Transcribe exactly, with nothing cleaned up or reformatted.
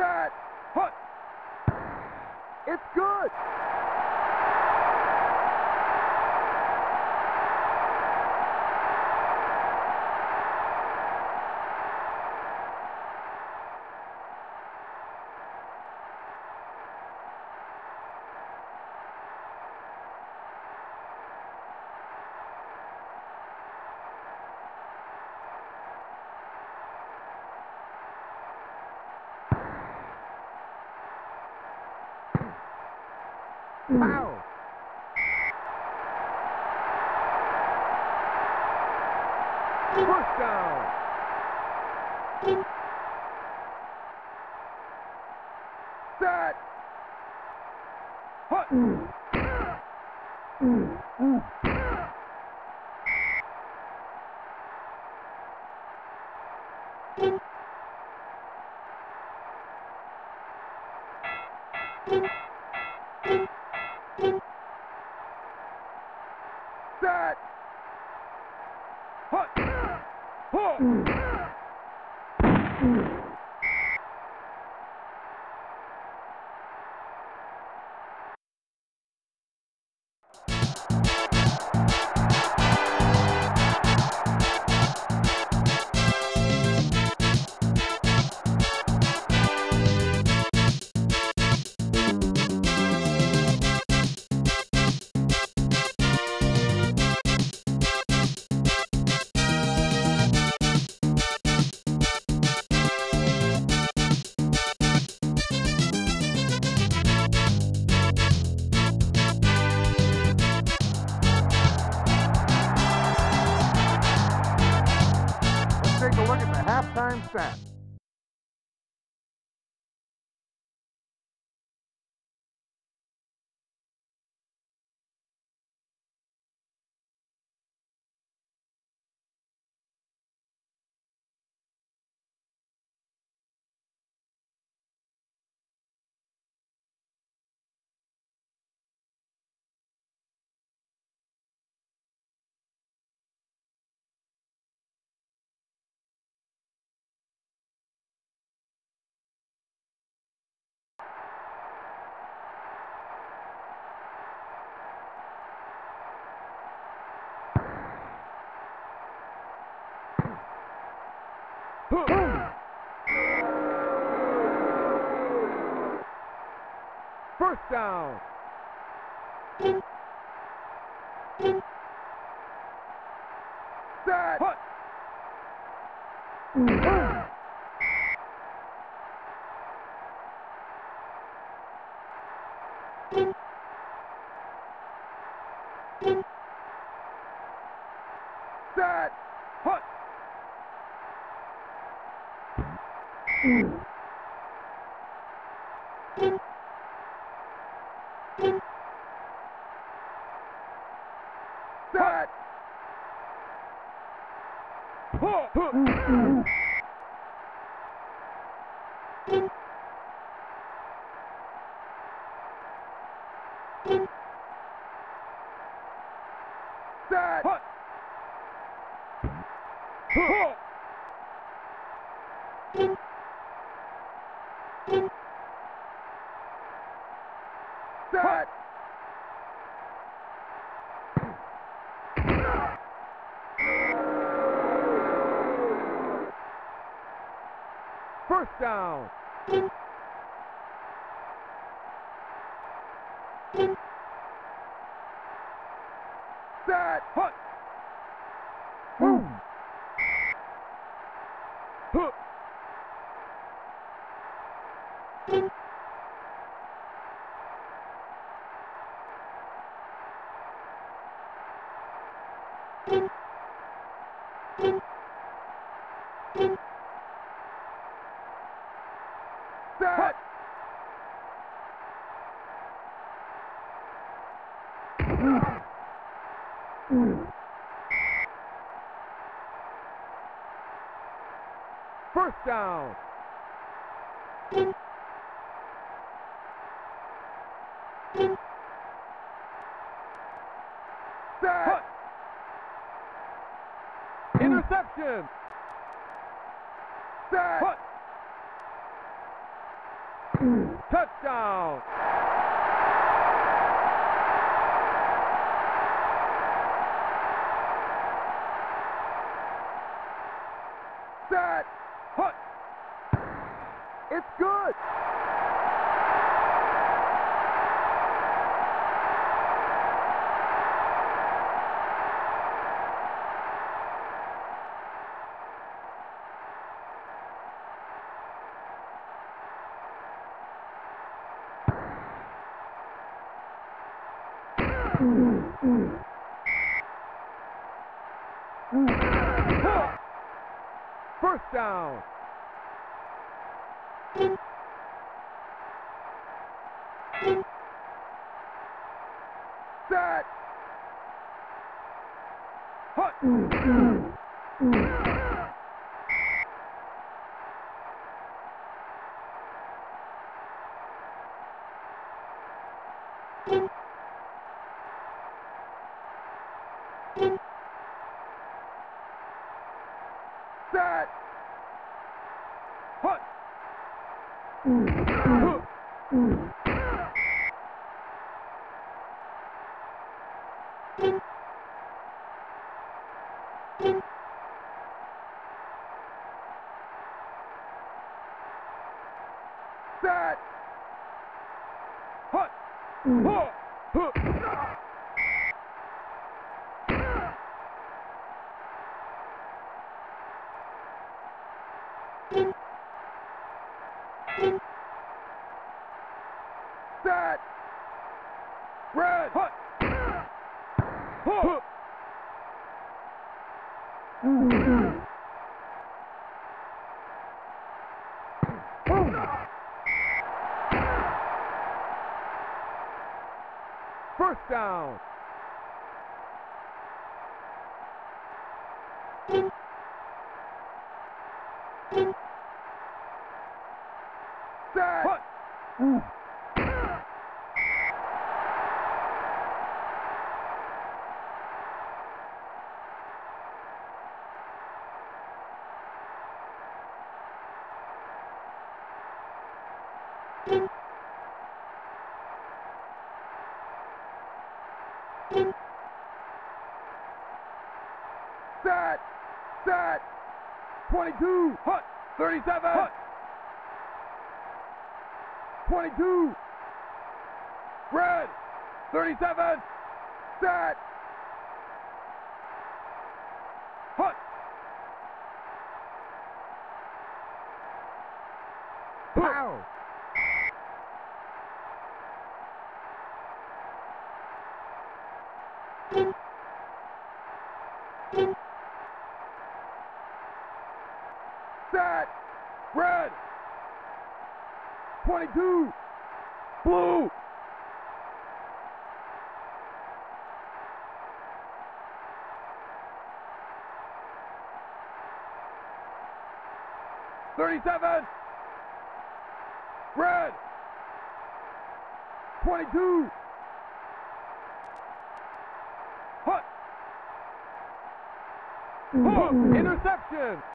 Set. Hut. It's good. Foul. First down. Set. Hut. Set. Hut. Huh. Take a look at the halftime stats. First down. Set. Hut. Set. Hut. Set. Huh. Huh. Set. Hut. Huh. Set. First down. Set. Hut. Boom. Huh. Set. First down. Set. Interception. Set. Hut. Touchdown! Set! Hut! It's good! First down. Set. Hut. Set. Hut. Set. Hut. Huh. Huh. Set. Red. Hut. Huh. First down. Set. Hut. Set. Set. twenty-two. Hut. thirty-seven. Hut. twenty-two. Red. thirty-seven. Set. Hut. Pow. Set. Red. twenty-two. Blue. thirty-seven. Red. twenty-two. Hut. Hook. Interception.